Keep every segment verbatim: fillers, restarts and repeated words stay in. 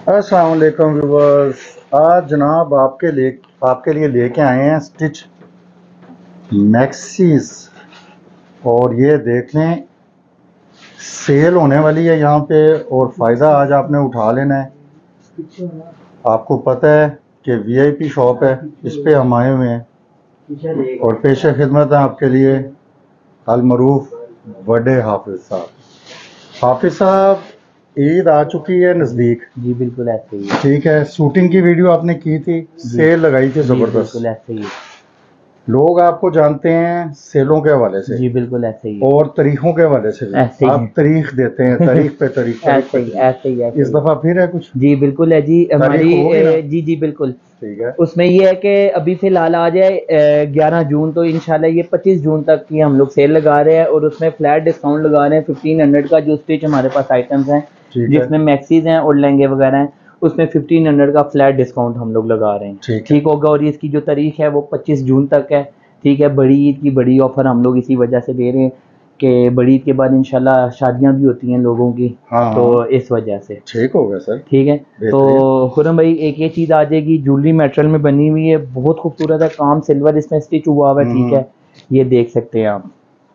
अस्सलाम वालेकुम व्यूअर्स। आज जनाब आपके लिए आपके लिए लेके आए हैं स्टिच मैक्सीज, और ये देख लें सेल होने वाली है यहाँ पे, और फ़ायदा आज आपने उठा लेना है। आपको पता है कि वीआईपी शॉप है, इस पे हम आए हुए हैं और पेशे खिदमत है आपके लिए अलमरूफ बड़े हाफिज साहब। हाफिज साहब, ईद आ चुकी है नज़दीक। जी बिल्कुल ऐसे ही है। ठीक है, शूटिंग की वीडियो आपने की थी, सेल लगाई थी जबरदस्त। बिल्कुल ऐसे ही है। लोग आपको जानते हैं सेलों के हवाले से। जी बिल्कुल ऐसे ही है। और तारीखों के हवाले से भी ऐसे ही आप तारीख देते हैं, तारीख पे तारीख ऐसे ही ऐसे ही ऐसे इस ही। दफा फिर है कुछ? जी बिल्कुल है जी हमारी ए, जी जी बिल्कुल ठीक है। उसमें ये है कि अभी फिलहाल आ जाए ग्यारह जून, तो इंशाल्लाह ये पच्चीस जून तक की हम लोग सेल लगा रहे हैं और उसमें फ्लैट डिस्काउंट लगा रहे हैं फिफ्टीन हंड्रेड का। जो स्टिच हमारे पास आइटम्स हैं जिसमें मैक्सीज हैं और लहंगे वगैरह हैं, उसमें फिफ्टीन हंड्रेड का फ्लैट डिस्काउंट हम लोग लगा रहे हैं। ठीक, ठीक होगा। और इसकी जो तारीख है वो पच्चीस जून तक है। ठीक है, बड़ी ईद की बड़ी ऑफर हम लोग इसी वजह से दे रहे हैं कि बड़ी ईद के बाद इंशाल्लाह शादियां भी होती हैं लोगों की। हाँ, तो इस वजह से ठीक होगा सर। ठीक है, तो खुरम भाई एक ये चीज़ आ जाएगी, ज्वेलरी मेटेरियल में बनी हुई है, बहुत खूबसूरत है, काम सिल्वर इसमें स्टिच हुआ हुआ है। ठीक है, ये देख सकते हैं आप।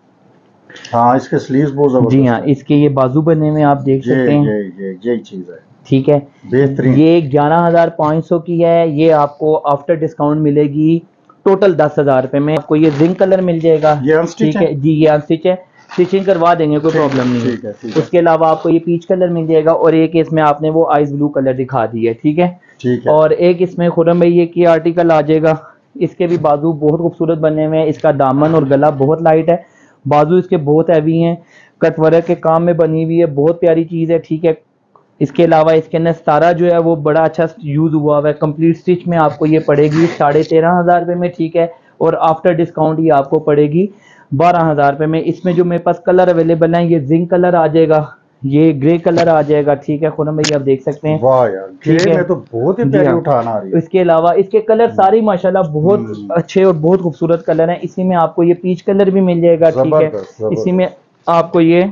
हाँ, इसके स्लीव्स बहुत जबरदस्त। जी हाँ, इसके ये बाजू बने हुए आप देख सकते हैं। ये ये यही चीज़ है। ठीक है, बेहतरीन। ये ग्यारह हजार पाँच सौ की है। ये आपको आफ्टर डिस्काउंट मिलेगी टोटल दस हजार रुपये में। आपको ये जिंक कलर मिल जाएगा। ठीक है जी, ये अनस्टिच है, स्टिचिंग करवा देंगे, कोई प्रॉब्लम नहीं है। उसके अलावा आपको ये पीच कलर मिल जाएगा और एक इसमें आपने वो आइस ब्लू कलर दिखा दी है। ठीक है, ठीक है। और एक इसमें खुरम भाई ये की आर्टिकल आ जाएगा, इसके भी बाजू बहुत खूबसूरत बने हुए हैं। इसका दामन और गला बहुत लाइट है, बाजू इसके बहुत हैवी हैं, कटवर्क के काम में बनी हुई है, बहुत प्यारी चीज़ है। ठीक है, इसके अलावा इसके अंदर सतारा जो है वो बड़ा अच्छा यूज हुआ हुआ है। कंप्लीट स्टिच में आपको ये पड़ेगी साढ़े तेरह हजार रुपये में। ठीक है, और आफ्टर डिस्काउंट ये आपको पड़ेगी बारह हजार रुपये में। इसमें जो मेरे पास कलर अवेलेबल है, ये जिंक कलर आ जाएगा, ये ग्रे कलर आ जाएगा। ठीक है खुरम भाई, आप देख सकते हैं। वाह यार, ग्रे में तो बहुत ही प्यारी उठान आ रही है। इसके अलावा इसके कलर सारी माशाल्लाह बहुत अच्छे और बहुत खूबसूरत कलर हैं। इसी में आपको ये पीच कलर भी मिल जाएगा। ठीक है, इसी में आपको ये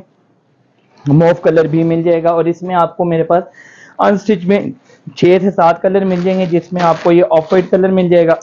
मॉव कलर भी मिल जाएगा और इसमें आपको मेरे पास अनस्टिच में छः से सात कलर मिल जाएंगे, जिसमें आपको ये ऑफ वाइट कलर मिल जाएगा,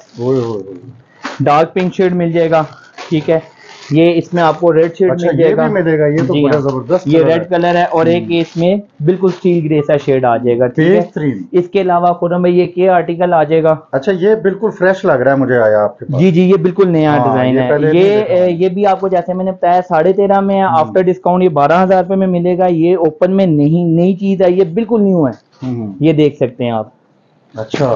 डार्क पिंक शेड मिल जाएगा। ठीक है, ये इसमें आपको रेड शेड अच्छा, मिल जाएगा। ये भी मिलेगा, ये तो बड़ा जबरदस्त। ये रेड कलर है और एक इसमें बिल्कुल स्टील ग्रे सा शेड आ जाएगा। ठीक है, इसके अलावा खुरम भाई ये क्या आर्टिकल आ जाएगा। अच्छा, ये बिल्कुल फ्रेश लग रहा है मुझे आया आपके पास। जी जी, ये बिल्कुल नया डिजाइन है। ये ये भी आपको जैसे मैंने बताया साढ़े तेरह में, आफ्टर डिस्काउंट ये बारह हजार रुपए में मिलेगा। ये ओपन में नहीं, नई चीज है, ये बिल्कुल न्यू है, ये देख सकते हैं आप। अच्छा,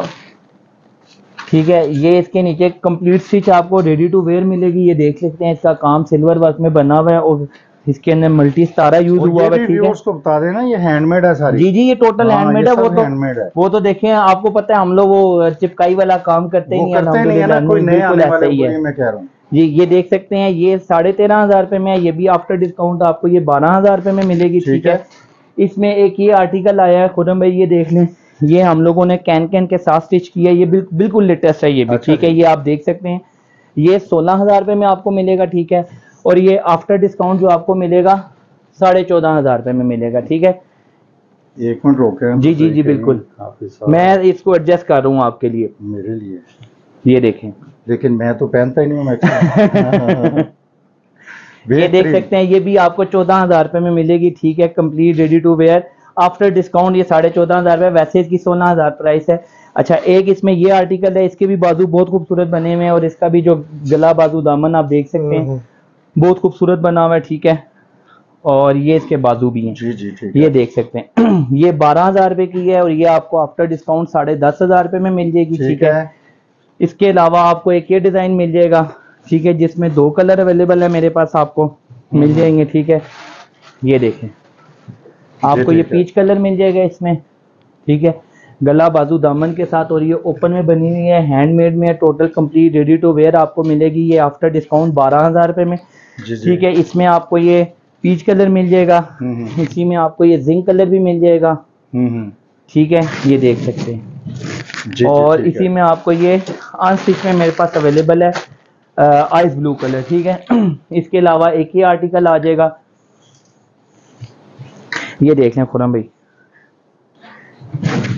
ठीक है, ये इसके नीचे कंप्लीट स्टिच आपको रेडी टू वेयर मिलेगी, ये देख सकते हैं। इसका काम सिल्वर वर्क में बना हुआ है और इसके अंदर मल्टी स्टारा यूज हुआ हुआ है। ठीक है, उसको बता देना ये हैंडमेड है सारी। जी जी, ये टोटल हैंडमेड है। वो तो हैंडमेड है, वो तो देखें, आपको पता है हम लोग वो चिपकाई वाला काम करते नहीं है, कोई नए आने वाले हैं, मैं कह रहा हूँ जी। ये देख सकते हैं, ये साढ़े तेरह हजार रुपए में है। ये भी आफ्टर डिस्काउंट आपको ये बारह हजार रुपए में मिलेगी। ठीक है, इसमें एक ये आर्टिकल आया है खुरम भाई, ये देख लें, ये हम लोगों ने कैन कैन के साथ स्टिच किया है, ये बिल, बिल्कुल लेटेस्ट है ये भी। ठीक है, ये आप देख सकते हैं, ये सोलह हजार रुपये में आपको मिलेगा। ठीक है, और ये आफ्टर डिस्काउंट जो आपको मिलेगा साढ़े चौदह हजार रुपये में मिलेगा। ठीक है, एक मिनट रोके। जी जी जी बिल्कुल, मैं इसको एडजस्ट कर रहा हूँ आपके लिए, मेरे लिए। ये देखें, लेकिन मैं तो पहनता ही नहीं हूँ मैं। ये देख सकते हैं, ये भी आपको चौदह हजार रुपये में मिलेगी। ठीक है, complete ready to wear, after discount ये साढ़े चौदह हजार रुपये, वैसे इसकी सोलह हजार प्राइस है। अच्छा, एक इसमें ये आर्टिकल है, इसके भी बाजू बहुत खूबसूरत बने हुए हैं और इसका भी जो गला बाजू दामन आप देख सकते हैं बहुत खूबसूरत बना हुआ है। ठीक है, और ये इसके बाजू भी हैं। जी जी, ठीक है, ये देख सकते हैं। ये बारह हजार रुपये की है और ये आपको आफ्टर डिस्काउंट साढ़े दस हजार रुपये में मिल जाएगी। ठीक है, इसके अलावा आपको एक ये डिजाइन मिल जाएगा। ठीक है, जिसमें दो कलर अवेलेबल है मेरे पास, आपको मिल जाएंगे। ठीक है, ये देखें, आपको ये पीच कलर मिल जाएगा इसमें। ठीक है, गला बाजू दामन के साथ, और ये ओपन में बनी हुई है, हैंडमेड में है, total complete ready to wear आपको मिलेगी ये आफ्टर डिस्काउंट बारह हजार रुपये में। ठीक है, इसमें आपको ये पीच कलर मिल जाएगा, इसी में आपको ये जिंक कलर भी मिल जाएगा। ठीक है, ये देख सकते हैं, और इसी में आपको ये अनस्टिच में मेरे पास अवेलेबल है आइस ब्लू कलर। ठीक है, इसके अलावा एक ही आर्टिकल आ जाएगा, ये देख लें खुरम भाई,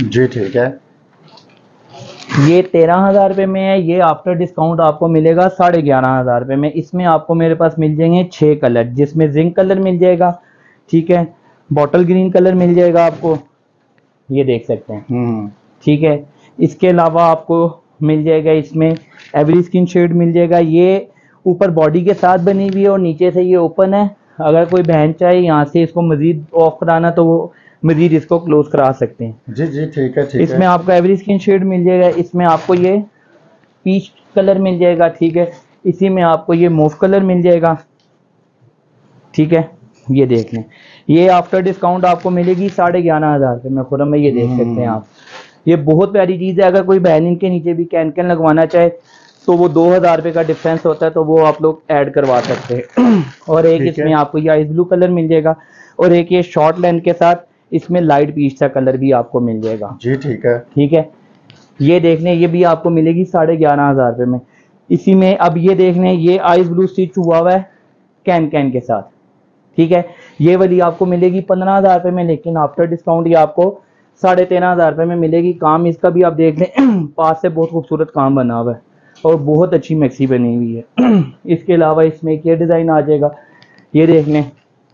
जी ठीक है। ये तेरह हजार रुपये में है, ये आफ्टर डिस्काउंट आपको मिलेगा साढ़े ग्यारह हजार रुपये में। इसमें आपको मेरे पास मिल जाएंगे छः कलर, जिसमें जिंक कलर मिल जाएगा, ठीक है, बॉटल ग्रीन कलर मिल जाएगा आपको, ये देख सकते हैं, ठीक है। इसके अलावा आपको मिल जाएगा इसमें एवरी स्किन शेड मिल जाएगा। ये ऊपर बॉडी के साथ बनी हुई है और नीचे से ये ओपन है। अगर कोई बहन चाहे यहाँ से इसको मजीद ऑफ कराना तो वो मजीद इसको क्लोज करा सकते हैं। जी जी ठीक है ठीक इसमें है। आपको एवरी स्किन शेड मिल जाएगा। इसमें आपको ये पीच कलर मिल जाएगा, ठीक है। इसी में आपको ये मूव कलर मिल जाएगा, ठीक है। ये देख लें, ये आफ्टर डिस्काउंट आपको मिलेगी साढ़े ग्यारह हजार रुपये में खुरम में, ये देख सकते हैं आप। ये बहुत प्यारी चीज़ है। अगर कोई बहन इनके नीचे भी कैन कैन लगवाना चाहे तो वो दो हज़ार रुपये का डिफरेंस होता है, तो वो आप लोग ऐड करवा सकते हैं। और एक इसमें आपको ये आइस ब्लू कलर मिल जाएगा और एक ये शॉर्ट लेंथ के साथ इसमें लाइट पीच का कलर भी आपको मिल जाएगा। जी ठीक है ठीक है। ये देख लें, ये भी आपको मिलेगी साढ़े ग्यारह हज़ार रुपये में। इसी में अब ये देख लें, ये आइस ब्लू स्टिच हुआ हुआ है कैन कैन के साथ, ठीक है। ये वाली आपको मिलेगी पंद्रह हज़ार रुपये में, लेकिन आफ्टर डिस्काउंट ये आपको साढ़े तेरह हज़ार रुपये में मिलेगी। काम इसका भी आप देख लें, पास से बहुत खूबसूरत काम बना हुआ है और बहुत अच्छी मैक्सी बनी हुई है। इसके अलावा इसमें एक ये डिज़ाइन आ जाएगा, ये देख लें,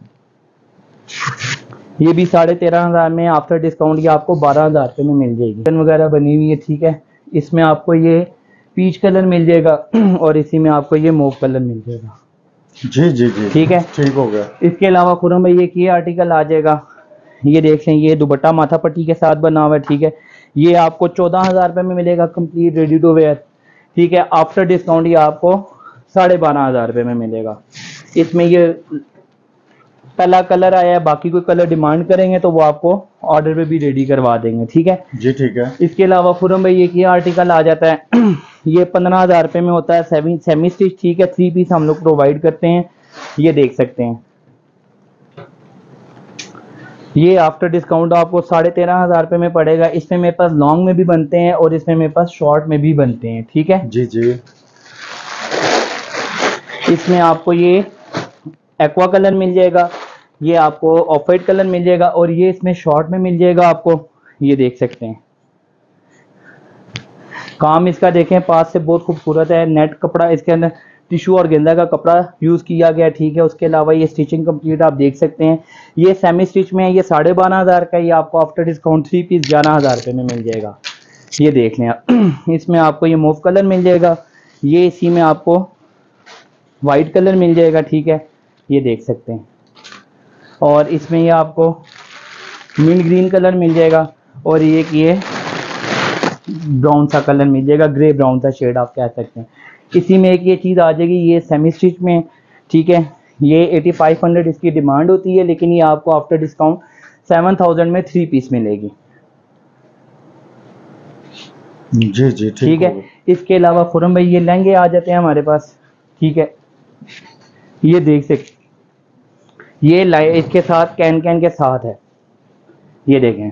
ये भी साढ़े तेरह हज़ार में आफ्टर डिस्काउंट ये आपको बारह हज़ार रुपये में मिल जाएगी। बटन वगैरह बनी हुई है, ठीक है। इसमें आपको ये पीच कलर मिल जाएगा और इसी में आपको ये मूव कलर मिल जाएगा। जी जी जी ठीक है, ठीक हो गया। इसके अलावा खुरम भाई एक ये आर्टिकल आ जाएगा, ये देख लें, ये दुपट्टा माथा पट्टी के साथ बना हुआ है, ठीक है। ये आपको चौदह हज़ार रुपये में मिलेगा कंप्लीट रेडी टू वेयर, ठीक है। आफ्टर डिस्काउंट ये आपको साढ़े बारह हज़ार रुपये में मिलेगा। इसमें ये पहला कलर आया है, बाकी कोई कलर डिमांड करेंगे तो वो आपको ऑर्डर पे भी रेडी करवा देंगे, ठीक है जी ठीक है। इसके अलावा खुरम भाई एक ये आर्टिकल आ जाता है, ये पंद्रह हज़ार रुपये में होता है, सेमी सेमी स्टिच, ठीक है। थ्री पीस हम लोग प्रोवाइड करते हैं, ये देख सकते हैं। ये आफ्टर डिस्काउंट आपको साढ़े तेरह हज़ार रुपये में पड़ेगा। इसमें मेरे पास लॉन्ग में भी बनते हैं और इसमें मेरे पास शॉर्ट में भी बनते हैं, ठीक है जी जी। इसमें आपको ये एक्वा कलर मिल जाएगा, ये आपको ऑफ वाइट कलर मिल जाएगा और ये इसमें शॉर्ट में मिल जाएगा आपको, ये देख सकते हैं। काम इसका देखें, पास से बहुत खूबसूरत है। नेट कपड़ा इसके अंदर टिश्यू और गेंदा का कपड़ा यूज़ किया गया, ठीक है। उसके अलावा ये स्टिचिंग कंप्लीट आप देख सकते हैं। ये सेमी स्टिच में है, ये साढ़े बारह हज़ार का, ये आपको आफ्टर डिस्काउंट थ्री पीस ग्यारह हज़ार रुपये में मिल जाएगा, ये देख लें आप। इसमें आपको ये मूव कलर मिल जाएगा, ये इसी में आपको वाइट कलर मिल जाएगा, ठीक है, ये देख सकते हैं। और इसमें ये आपको मिंट ग्रीन कलर मिल जाएगा और एक ये ब्राउन सा कलर मिल जाएगा, ग्रे ब्राउन सा शेड आप कह सकते हैं। इसी में एक ये चीज़ आ जाएगी, ये सेमी स्टिच में, ठीक है। ये एटी फाइव हंड्रेड इसकी डिमांड होती है, लेकिन ये आपको आफ्टर डिस्काउंट सेवन थाउजेंड में थ्री पीस मिलेगी। जी जी ठीक है। इसके अलावा खुरम भाई ये लहंगे आ जाते हैं हमारे पास, ठीक है। ये देख सकते, ये लाइट इसके साथ कैन कैन के साथ है, ये देखें।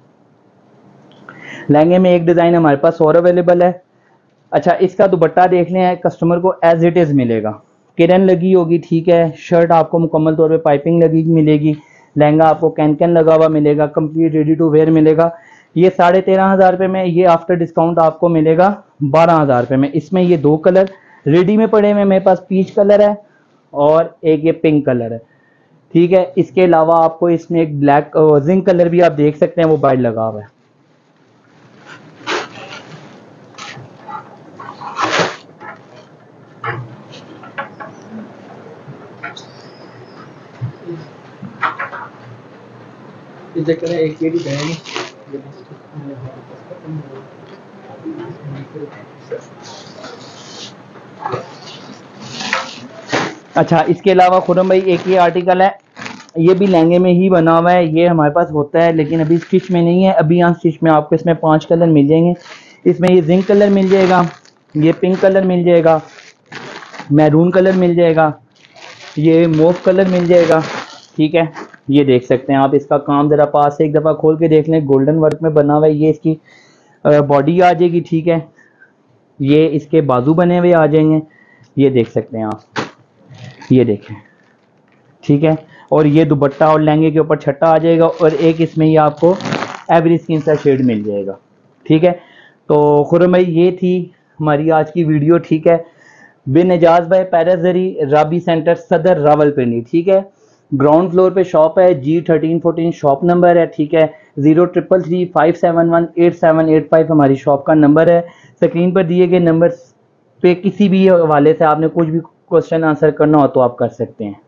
लहंगे में एक डिज़ाइन हमारे पास और अवेलेबल है। अच्छा, इसका दुपट्टा देख लें, कस्टमर को एज इट इज़ मिलेगा, किरन लगी होगी, ठीक है। शर्ट आपको मुकम्मल तौर पे पाइपिंग लगी मिलेगी, लहंगा आपको कैन कैन लगा हुआ मिलेगा, कंप्लीट रेडी टू वेयर मिलेगा। ये साढ़े तेरह हज़ार रुपये में, ये आफ्टर डिस्काउंट आपको मिलेगा बारह हज़ार रुपये में। इसमें ये दो कलर रेडी में पड़े हुए, मेरे पास पीच कलर है और एक ये पिंक कलर है, ठीक है। इसके अलावा आपको इसमें एक ब्लैक जिंक कलर भी आप देख सकते हैं, वो बाइट लगा हुआ है। एक ये भी अच्छा, इसके अलावा खुरम भाई एक ये आर्टिकल है, ये भी लहंगे में ही बना हुआ है। ये हमारे पास होता है लेकिन अभी स्टिच में नहीं है। अभी यहाँ स्टिच में आपको इसमें पांच कलर मिल जाएंगे। इसमें ये जिंक कलर मिल जाएगा, ये पिंक कलर मिल जाएगा, मैरून कलर मिल जाएगा, ये मोव कलर मिल जाएगा, ठीक है। ये देख सकते हैं आप। इसका काम ज़रा पास से एक दफ़ा खोल के देख लें, गोल्डन वर्क में बना हुआ है। ये इसकी बॉडी आ जाएगी, ठीक है। ये इसके बाजू बने हुए आ जाएंगे, ये देख सकते हैं आप, ये देखें, ठीक है। और ये दुपट्टा और लहंगे के ऊपर छट्टा आ जाएगा और एक इसमें ये आपको एवरी स्किन सा शेड मिल जाएगा। ठीक है, तो खुर्रम भाई ये थी हमारी आज की वीडियो। ठीक है, बिन एजाज भाई पैराजरी राबी सेंटर सदर रावलपिंडी। ठीक है, ग्राउंड फ्लोर पे शॉप है, जी थर्टीन फोर्टीन शॉप नंबर है। ठीक है, zero triple three five seven one eight seven eight five हमारी शॉप का नंबर है। स्क्रीन पर दिए गए नंबर पे किसी भी हवाले से आपने कुछ भी क्वेश्चन आंसर करना हो तो आप कर सकते हैं।